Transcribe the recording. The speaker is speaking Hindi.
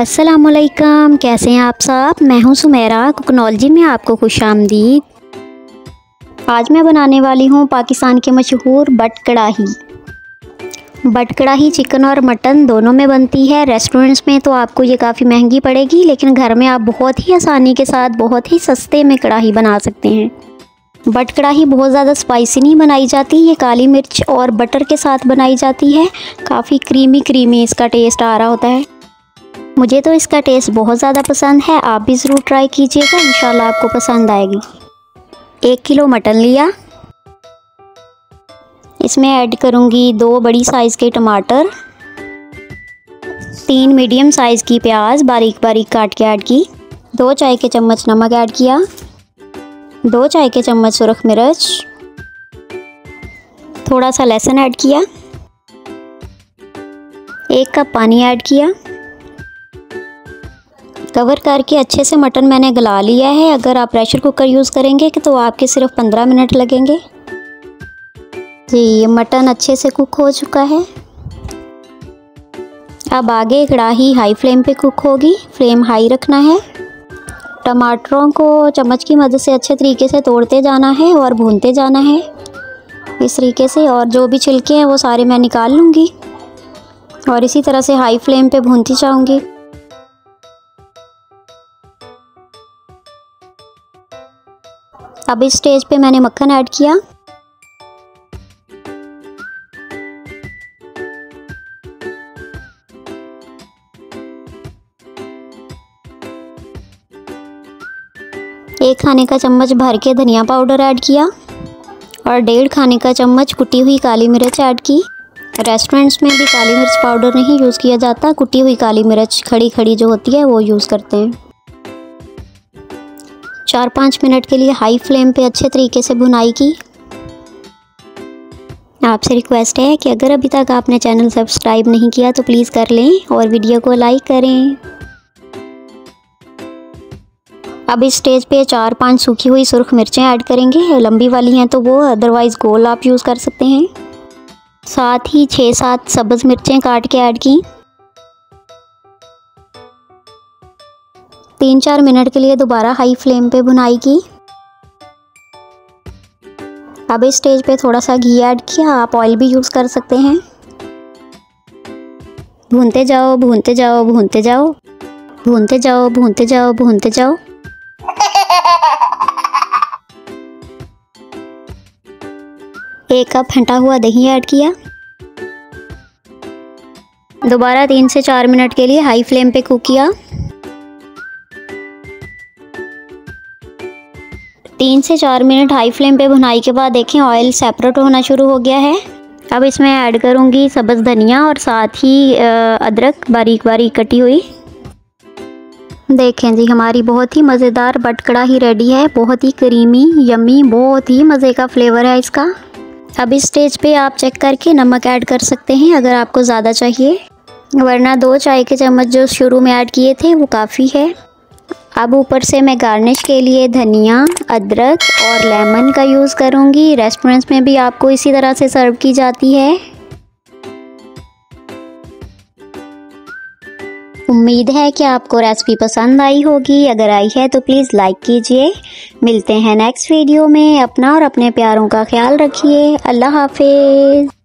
अस्सलामुअलैकुम, कैसे हैं आप सब। मैं हूं सुमेरा, कुकनॉलजी में आपको खुशामदीद। आज मैं बनाने वाली हूं पाकिस्तान के मशहूर बट कढ़ाई। बट कढ़ाई चिकन और मटन दोनों में बनती है। रेस्टोरेंट्स में तो आपको ये काफ़ी महंगी पड़ेगी, लेकिन घर में आप बहुत ही आसानी के साथ बहुत ही सस्ते में कढ़ाई बना सकते हैं। बट कढ़ाई बहुत ज़्यादा स्पाइसी नहीं बनाई जाती, ये काली मिर्च और बटर के साथ बनाई जाती है। काफ़ी क्रीमी इसका टेस्ट आ रहा होता है। मुझे तो इसका टेस्ट बहुत ज़्यादा पसंद है, आप भी ज़रूर ट्राई कीजिएगा, इंशाल्लाह आपको पसंद आएगी। 1 किलो मटन लिया, इसमें ऐड करूँगी 2 बड़ी साइज़ के टमाटर, 3 मीडियम साइज़ की प्याज बारीक काट के ऐड की, 2 चाय के चम्मच नमक ऐड किया, 2 चाय के चम्मच सुरख मिर्च, थोड़ा सा लहसुन ऐड किया, 1 कप पानी ऐड किया। कवर करके अच्छे से मटन मैंने गला लिया है। अगर आप प्रेशर कुकर यूज़ करेंगे तो आपके सिर्फ 15 मिनट लगेंगे। जी, ये मटन अच्छे से कुक हो चुका है। अब आगे कढ़ाई हाई फ्लेम पे कुक होगी, फ्लेम हाई रखना है। टमाटरों को चम्मच की मदद से अच्छे तरीके से तोड़ते जाना है और भूनते जाना है इस तरीके से, और जो भी छिलके हैं वो सारे मैं निकाल लूँगी और इसी तरह से हाई फ्लेम पे भूनती जाऊँगी। अब इस स्टेज पे मैंने मक्खन ऐड किया। एक खाने का चम्मच भर के धनिया पाउडर ऐड किया और 1.5 खाने का चम्मच कुटी हुई काली मिर्च ऐड की। रेस्टोरेंट्स में भी काली मिर्च पाउडर नहीं यूज़ किया जाता, कुटी हुई काली मिर्च खड़ी जो होती है वो यूज़ करते हैं। 4-5 मिनट के लिए हाई फ्लेम पे अच्छे तरीके से भुनाई की। आपसे रिक्वेस्ट है कि अगर अभी तक आपने चैनल सब्सक्राइब नहीं किया तो प्लीज़ कर लें और वीडियो को लाइक करें। अब इस स्टेज पे 4-5 सूखी हुई सुर्ख मिर्चें ऐड करेंगे। लंबी वाली हैं तो वो, अदरवाइज़ गोल आप यूज़ कर सकते हैं। साथ ही 6-7 सब्ज़ मिर्चें काट के ऐड की। 3-4 मिनट के लिए दोबारा हाई फ्लेम पे भुनाई की। अब इस स्टेज पे थोड़ा सा घी ऐड किया, आप ऑयल भी यूज़ कर सकते हैं। भूनते जाओ भूनते जाओ भूनते जाओ भूनते जाओ भूनते जाओ भूनते जाओ। एक कप फेंटा हुआ दही ऐड किया। दोबारा 3 से 4 मिनट के लिए हाई फ्लेम पे कुक किया। 3 से 4 मिनट हाई फ्लेम पे भुनाई के बाद देखें ऑयल सेपरेट होना शुरू हो गया है। अब इसमें ऐड करूँगी सब्ज़ धनिया और साथ ही अदरक बारीक कटी हुई। देखें जी, हमारी बहुत ही मज़ेदार बट कढ़ाई रेडी है। बहुत ही क्रीमी यम्मी, बहुत ही मज़े का फ्लेवर है इसका। अब इस स्टेज पे आप चेक करके नमक ऐड कर सकते हैं अगर आपको ज़्यादा चाहिए, वरना 2 चाय के चम्मच जो शुरू में ऐड किए थे वो काफ़ी है। अब ऊपर से मैं गार्निश के लिए धनिया, अदरक और लेमन का यूज़ करूँगी। रेस्टोरेंट्स में भी आपको इसी तरह से सर्व की जाती है। उम्मीद है कि आपको रेसिपी पसंद आई होगी। अगर आई है तो प्लीज़ लाइक कीजिए। मिलते हैं नेक्स्ट वीडियो में। अपना और अपने प्यारों का ख्याल रखिए। अल्लाह हाफिज़।